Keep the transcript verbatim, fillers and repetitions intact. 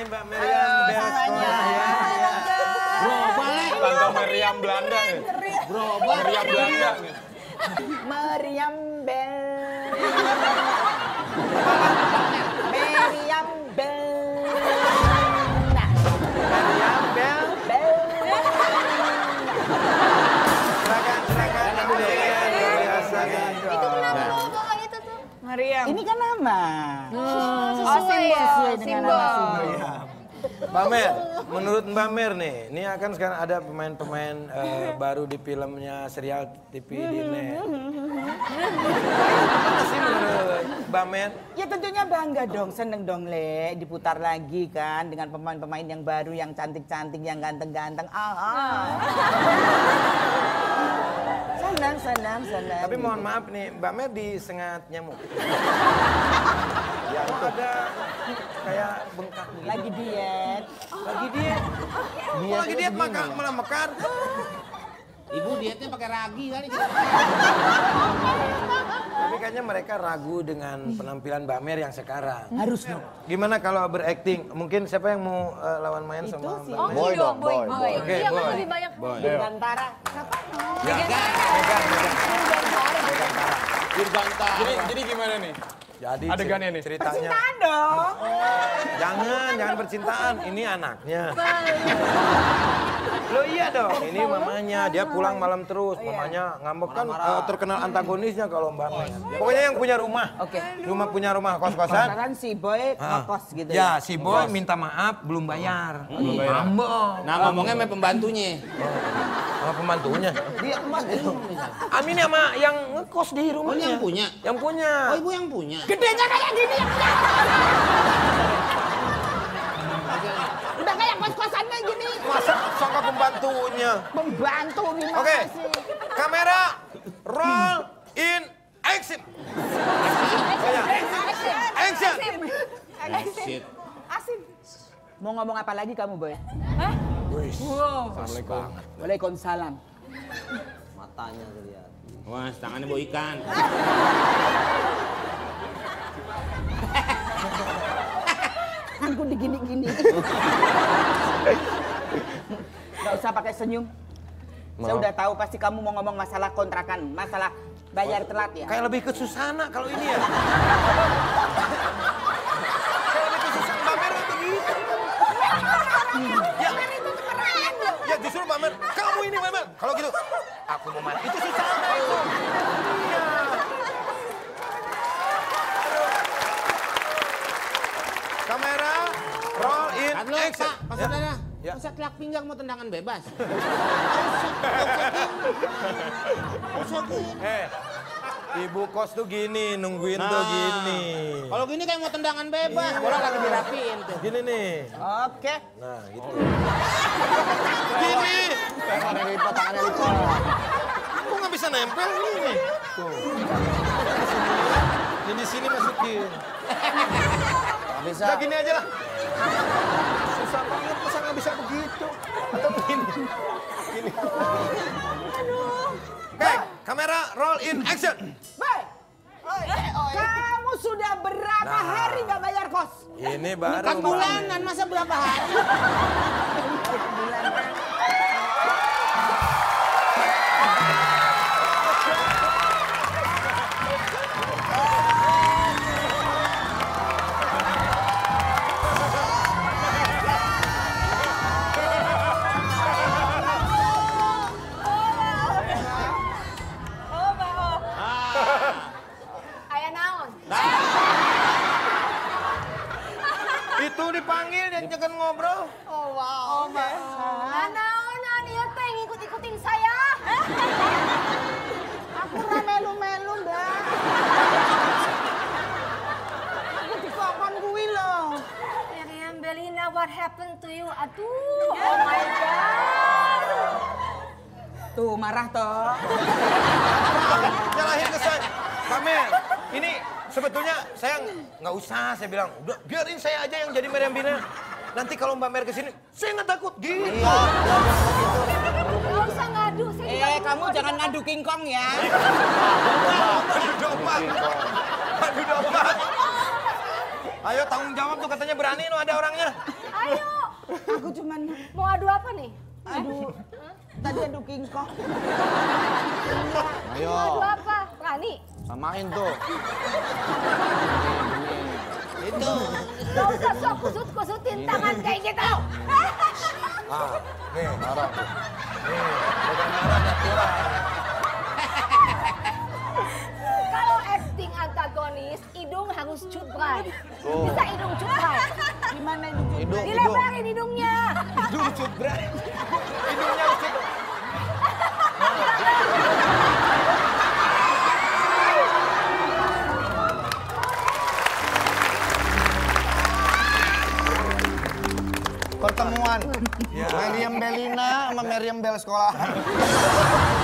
Mbak Meriam beres sekolah ya. Bro, balik. Tante Meriam Belanda nih. Bro, Meriam Belanda nih. Meriam Bel. Meriam Bel. Meriam Bel. Bel. Silakan, silakan. Luar biasa kan. Itu kenapa lo bawa itu tuh? Meriam. Ini kan nama. Oh, Oh, simbol sesuai dengan simbol. nama simbol. Mbak Mer, menurut Mbak Mer nih, ini akan sekarang ada pemain-pemain eh, baru di filmnya serial T V di net. Gimana sih menurut Mbak Mer? Ya tentunya bangga dong, seneng dong Le, diputar lagi kan dengan pemain-pemain yang baru, yang cantik-cantik, yang ganteng-ganteng. Ah, ah. Senang, senang, senang. Tapi mohon maaf nih, Mbak Mer disengat nyamuk. Ya itu ada kayak bengkak gitu. Lagi diet. Lagi diet. Kok lagi diet maka malah mekar. Ibu dietnya pakai ragi kali. Tapi kayaknya mereka ragu dengan penampilan Mbak Mer yang sekarang. Harus dong. Gimana kalau berakting? Mungkin siapa yang mau uh, lawan main sama Mbak Mer? Boy dong, boy. boy. Oke, Iya kan boy. lebih banyak. Dirgantara. Ya, Megan, Megan. Dirgantara. Jadi, jadi gimana nih? Jadi Adegannya nih. ceritanya. Percintaan dong. Jangan, jangan percintaan. Ini anaknya. Loh iya dong, ini mamanya. Dia pulang malam terus. Mamanya ngambek kan uh, terkenal antagonisnya kalau Mbak Mer. Pokoknya yang punya rumah. Oke. Rumah punya rumah kos-kosan. Sekarang si Boy Ah. ngekos gitu Ya, si Boy minta maaf belum bayar. Ngambek. Nah, ngomongnya sama pembantunya. Sama pembantunya. Dia emas itu. Amin sama yang ngekos di rumahnya. Oh, yang punya? Yang punya. Oh, ibu yang punya. Gedenya kayak gini yang punya. Udah kayak kos-kosannya gini. Masa sangka pembantunya. Membantu gimana Oke, sih? kamera roll in action. Oh ya, action. Shit. Asin. Mau ngomong apa lagi kamu, Boy? Hah? Assalamualaikum. Waalaikumsalam. Matanya tuh lihat. Wah, tangannya bau ikan. Aku digini-gini. Gak usah pakai senyum. Saya udah tahu pasti kamu mau ngomong masalah kontrakan, masalah bayar telat ya. Kayak lebih ke Susana kalau ini ya. Kayak lebih ke Susana. Mbak Mer begitu. Ya, ya justru Mbak Mer, kamu ini Mbak Mer. Kalau gitu, aku mau mati. Itu Susana itu. Iya. Kamera, roll in Kan lo, action. Pak, Pak Ya. Saudara. Ya. Masa telak pinggang mau tendangan bebas? Eh, ibu kos tuh gini, nungguin tuh gini. Kalau gini kayak mau tendangan bebas, bola lagi dirapiin tuh. Gini nih. Oke. Nah, gitu. Gini. Tangannya lipat, tangannya lipat. Aku nggak bisa nempel ini. Tuh. Ini di sini masukin. Nggak bisa. Udah gini aja lah. Susah banget, masa nggak bisa begitu. Atau begini. Gini. Oke, kamera roll in action. Boy. Kamu sudah berapa Nah. hari nggak bayar kos? Ini baru. Kan bulanan, masa berapa hari? Oh, Mbak. Aya naon? Itu dipanggil yang jangan ngobrol. Oh, wow. Oh, Mbak. Nah, naonan ieu teh ngikut-ikutin saya. Aku nggak melu-melu, Mbak. Aku dikokon kuwi loh. Miriam Belina, what happened to you? Aduh, oh my God. Tuh marah toh. Nyalahin ke saya. Mbak Mer, ini sebetulnya saya nggak usah, saya bilang, udah biarin saya aja yang jadi Meriam Bina. Nanti kalau Mbak Mer kesini, saya nggak takut gitu. Nggak usah ngadu. Saya juga Eh, mau kamu di- jangan ngadu King Kong ya. Aduh domba. Aduh domba. Ayo tanggung jawab tuh katanya berani lo ada orangnya. Ay, Ayo. Aku cuman, Mau adu apa nih? aduh, tadi adu kingkong. Ayo. Mau adu apa? Berani? Samain tuh. Itu. Gak usah sok kusut-kusutin tangan kayak gitu. Ah, nih, marah tuh. Nih, bukan marah, natural. Kalau acting antagonis, hidung harus cutbray. Bisa hidung cutbray. Gimana ini? Jun? Hidung, hidung. Dilebarin hidungnya. Hidung cutbray. Hidungnya harus cutbray. Pertemuan Meriam Belina sama Meriam Bel sekolahan.